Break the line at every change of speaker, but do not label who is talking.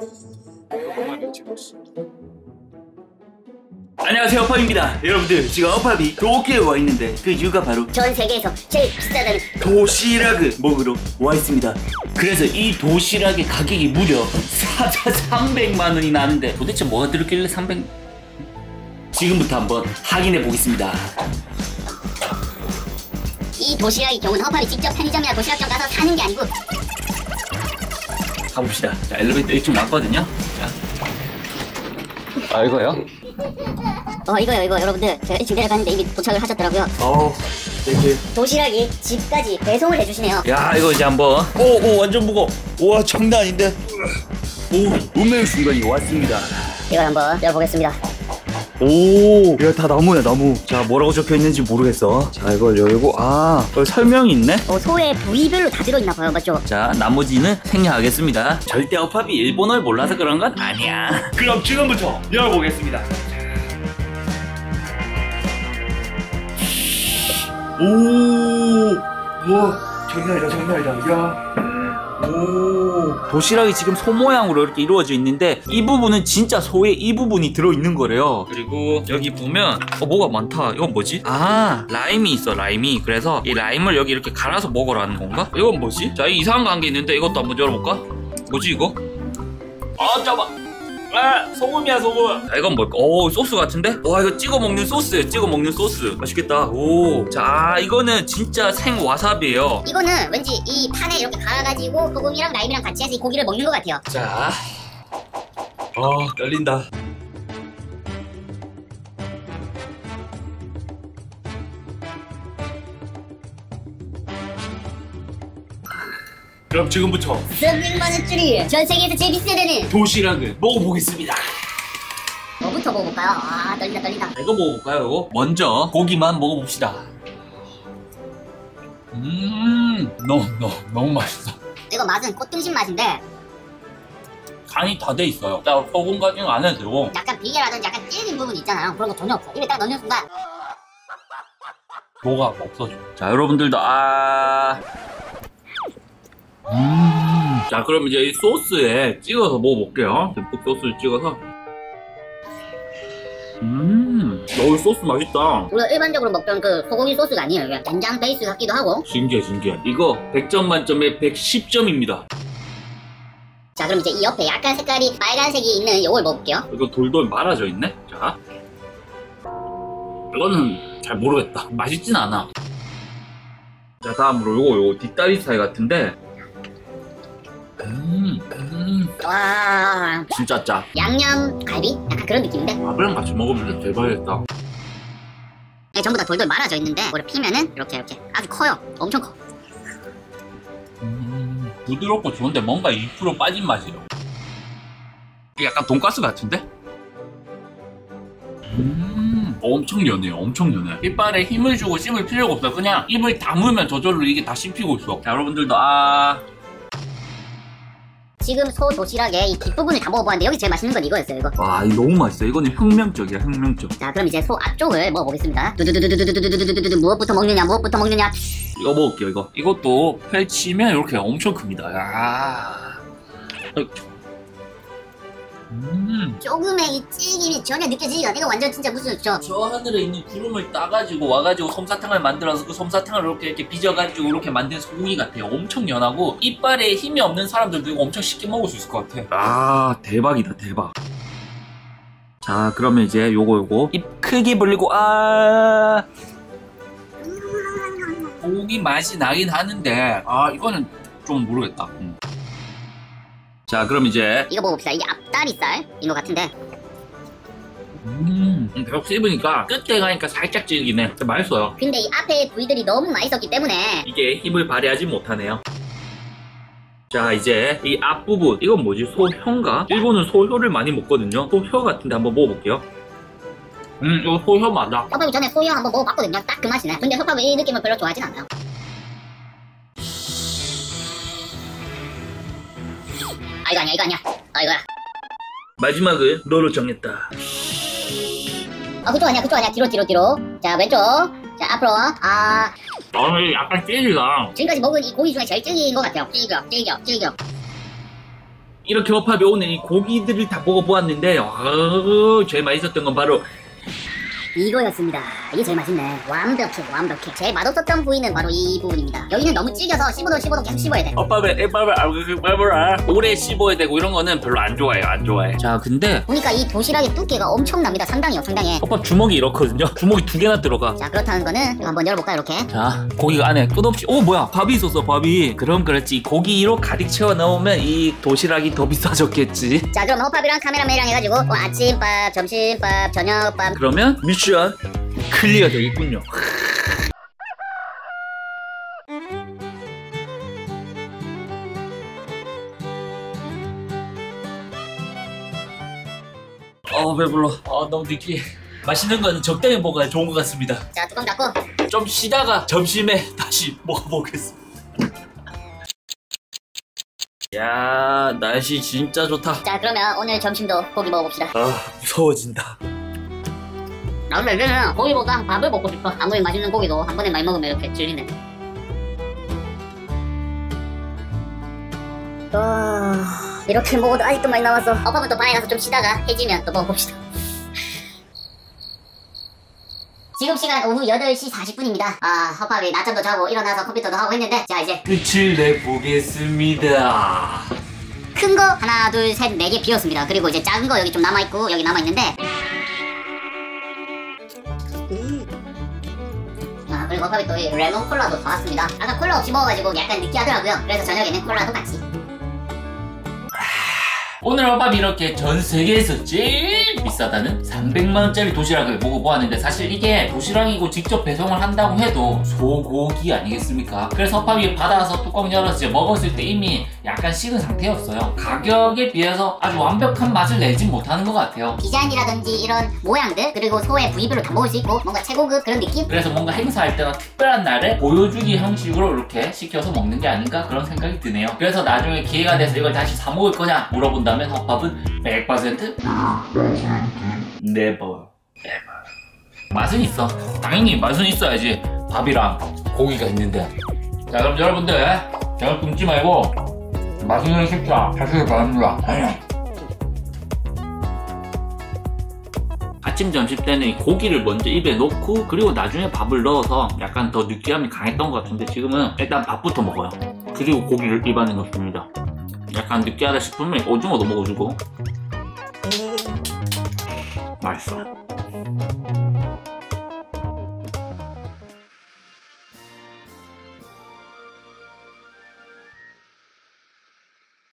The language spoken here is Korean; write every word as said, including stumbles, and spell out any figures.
안녕하세요, 어팝입니다. 여러분들, 지금 어팝이 도쿄에 와 있는데 그 이유가 바로
전 세계에서 제일 비싸다는
도시락을 먹으러 와 있습니다. 그래서 이 도시락의 가격이 무려 삼백만 원이 나는데 도대체 뭐가 들었길래 삼백... 지금부터 한번 확인해 보겠습니다.
이 도시락의 경우는 허팝이 직접 편의점이나 도시락점 가서 사는 게 아니고
가봅시다. 자, 엘리베이터 이쪽 나왔거든요. 자. 아, 이거요?
어 이거요 이거 여러분들 제가 일찍 내려갔는데 이미 도착을 하셨더라고요.
어우 이렇게
도시락이 집까지 배송을 해주시네요.
야, 이거 이제 한번 오오 완전 무거워. 우와, 장난 아닌데. 오, 운명의 순간이 왔습니다.
이걸 한번 열어보겠습니다.
오, 이거 다 나무야, 나무. 자, 뭐라고 적혀있는지 모르겠어. 자, 이걸 열고, 아, 여기 설명이 있네?
어, 소의 부위별로 다 들어있나봐요, 맞죠?
자, 나머지는 생략하겠습니다. 절대 어팝이 일본어를 몰라서 그런 건 아니야. 그럼 지금부터 열어보겠습니다. 오, 우와, 장난 아니다, 장난 아니다. 야. 오, 도시락이 지금 소 모양으로 이렇게 이루어져 있는데 이 부분은 진짜 소의 이 부분이 들어있는 거래요. 그리고 여기 보면 어 뭐가 많다. 이건 뭐지? 아, 라임이 있어, 라임이. 그래서 이 라임을 여기 이렇게 갈아서 먹으라는 건가? 이건 뭐지? 자, 이 이상한 거 한 게 있는데 이것도 한번 열어볼까? 뭐지 이거? 아, 잠깐만. 아, 소금이야, 소금. 자, 이건 뭘까? 오, 소스 같은데? 와, 이거 찍어 먹는 소스예요. 찍어 먹는 소스. 맛있겠다. 오, 자, 이거는 진짜 생 와사비예요.
이거는 왠지 이 판에 이렇게 갈아가지고 소금이랑 라임이랑 같이 해서 이 고기를 먹는 것 같아요.
자, 어, 떨린다. 그럼 지금부터
삼백만 원짜리 전 세계에서 제일 비싸다는
도시락을 먹어보겠습니다.
뭐부터 먹어볼까요? 아, 떨린다 떨린다.
이거 먹어볼까요, 이거? 먼저 고기만 먹어봅시다. 음, 너무 너무 너무 맛있어.
이거 맛은 꽃등심 맛인데
간이 다 돼 있어요. 자, 소금까지는 안 해도 되고
약간 비계라든지 약간 질긴 부분 있잖아요. 그런 거 전혀 없어. 입에 딱 넣는 순간
뭐가 없어져. 자, 여러분들도 아... 음... 자, 그럼 이제 이 소스에 찍어서 먹어볼게요. 듬뿍 소스를 찍어서. 음, 어, 소스 맛있다.
우리가 일반적으로 먹던 그 소고기 소스가 아니에요. 이게 된장 베이스 같기도 하고.
신기해, 신기해. 이거 백 점 만점에 백십 점입니다.
자, 그럼 이제 이 옆에 약간 색깔이 빨간색이 있는 요걸 먹어볼게요.
이거 돌돌 말아져 있네? 자, 이거는 잘 모르겠다. 맛있진 않아. 자, 다음으로 요거 요거 뒷다리살 같은데 음, 음.
와,
진짜 짜.
양념 갈비? 약간 그런 느낌인데?
밥이랑 같이 먹으면 대박이겠다.
이게 전부 다 돌돌 말아져 있는데 이거를 피면은 이렇게 이렇게 아주 커요. 엄청 커.
음, 부드럽고 좋은데 뭔가 이 퍼센트 빠진 맛이에요. 이게 약간 돈가스 같은데? 음, 엄청 연해요. 엄청 연해. 이빨에 힘을 주고 씹을 필요가 없어. 그냥 입을 다물면 저절로 이게 다 씹히고 있어. 자, 여러분들도 아...
지금 소 도시락에 이 뒷부분을 다 먹어보았는데 여기 제일 맛있는 건 이거였어요. 이거.
와, 이거 너무 맛있어. 이거는 혁명적이야, 혁명적.
자, 그럼 이제 소 앞쪽을 먹어보겠습니다. 두두두두두두두두두두두 무엇부터 먹느냐 무엇부터 먹느냐.
이거 먹을게요, 이거. 이것도 펼치면 이렇게 엄청 큽니다. 야. 음.
조금의 이 찌김이 전혀 느껴지지가 않아. 이거 완전 진짜 무슨 저
저 하늘에 있는 구름을 따가지고 와가지고 솜사탕을 만들어서 그 솜사탕을 이렇게 이렇게 빚어가지고 이렇게 만든 소고기 같아요. 엄청 연하고 이빨에 힘이 없는 사람들도 이거 엄청 쉽게 먹을 수 있을 것 같아. 아, 대박이다, 대박. 자, 그러면 이제 요거 요거 입 크게 벌리고 아 고기 맛이 나긴 하는데 아, 이거는 좀 모르겠다. 음. 자, 그럼 이제
이거 먹어봅시다. 이게 앞다리살인 것 같은데.
음, 계속 씹으니까 끝에 가니까 살짝 질기네. 맛있어요.
근데 이 앞에 부위들이 너무 맛있었기 때문에
이게 힘을 발휘하지 못하네요. 자, 이제 이 앞부분 이건 뭐지? 소혀인가? 일본은 소혀를 많이 먹거든요. 소혀 같은데 한번 먹어볼게요. 음, 이거 소혀 맞아.
허팝이 전에 소혀 한번 먹어봤거든요. 딱 그 맛이네. 근데 허팝은 이 느낌을 별로 좋아하진 않아요. 아, 이거 아니야, 이거 아니야. 아, 이거야.
마지막은 너로 정했다.
아, 그쪽 아니야, 그쪽 아니야. 뒤로, 뒤로, 뒤로. 자, 왼쪽. 자, 앞으로. 아,
아, 약간 찔기다.
지금까지 먹은 이 고기 중에 제일 질긴 것 같아요. 질겨, 질겨, 질겨.
이렇게 허팝이 오늘 이 고기들을 다 먹어보았는데 어, 제일 맛있었던 건 바로
이거였습니다. 이게 제일 맛있네. 완벽해, 완벽해. 제일 맛없었던 부위는 바로 이 부분입니다. 여기는 너무 질겨서 씹어도 씹어도 계속 씹어야 돼.
허팝을 허팝을 오래 씹어야 되고 이런 거는 별로 안 좋아해요. 안 좋아해. 자 근데
보니까 이 도시락의 두께가 엄청납니다. 상당히요, 상당해.
허팝 주먹이 이렇거든요. 주먹이 두 개나 들어가.
자, 그렇다는 거는 이거 한번 열어볼까, 이렇게.
자 고기가 안에 끝없이 오 뭐야 밥이 있었어 밥이. 그럼 그렇지 고기로 가득 채워 넣으면 이 도시락이 더 비싸졌겠지.
자, 그럼 허팝이랑 카메라맨이랑 해가지고 뭐 아침밥, 점심밥, 저녁밥.
그러면 미션 클리어 되겠군요. 어 배불러. 아 너무 느끼해. 맛있는 거는 적당히 먹어야 좋은 것 같습니다.
자, 뚜껑 닫고.
좀 쉬다가 점심에 다시 먹어보겠습니다. 야 날씨 진짜 좋다.
자, 그러면 오늘 점심도 고기 먹어봅시다.
아 무서워진다.
나 근데 이제는 고기보다 밥을 먹고 싶어. 아무리 맛있는 고기도 한 번에 많이 먹으면 이렇게 질리네. 와, 이렇게 먹어도 아직도 많이 남았어. 허팝은 또 방에 가서 좀 쉬다가 해지면 또 먹어봅시다. 지금 시간 오후 여덟 시 사십 분입니다. 아, 허팝이 낮잠도 자고 일어나서 컴퓨터도 하고 했는데, 자 이제
끝을 내보겠습니다.
큰 거 하나 둘 셋 네 개 비었습니다. 그리고 이제 작은 거 여기 좀 남아있고 여기 남아있는데, 아, 그리고 허팝이 또 이 레몬 콜라도 사왔습니다. 아까 콜라 없이 먹어가지고 약간 느끼하더라고요. 그래서 저녁에는 콜라도 같이.
오늘 허팝이 이렇게 전 세계에서 제일 비싸다는 삼백만 원짜리 도시락을 먹어보았는데 사실 이게 도시락이고 직접 배송을 한다고 해도 소고기 아니겠습니까? 그래서 허팝이 받아서 뚜껑 열어서 이제 먹었을 때 이미 약간 식은 상태였어요. 가격에 비해서 아주 완벽한 맛을 내진 못하는 것 같아요.
디자인이라든지 이런 모양들, 그리고 소의 부위별로 다 먹을 수 있고 뭔가 최고급 그런 느낌?
그래서 뭔가 행사할 때나 특별한 날에 보여주기 형식으로 이렇게 시켜서 먹는 게 아닌가 그런 생각이 드네요. 그래서 나중에 기회가 돼서 이걸 다시 사 먹을 거냐 물어본다면 허팝은 백 퍼센트 Never Ever. 맛은 있어. 당연히 맛은 있어야지. 밥이랑 고기가 있는데. 자 그럼 여러분들 저녁 굶지 말고 맛있는 식사 하시길 바랍니다. 아침 점심 때는 이 고기를 먼저 입에 넣고 그리고 나중에 밥을 넣어서 약간 더 느끼함이 강했던 것 같은데 지금은 일단 밥부터 먹어요. 그리고 고기를 입안에 넣습니다. 약간 느끼하다 싶으면 오징어도 먹어주고. 맛있어.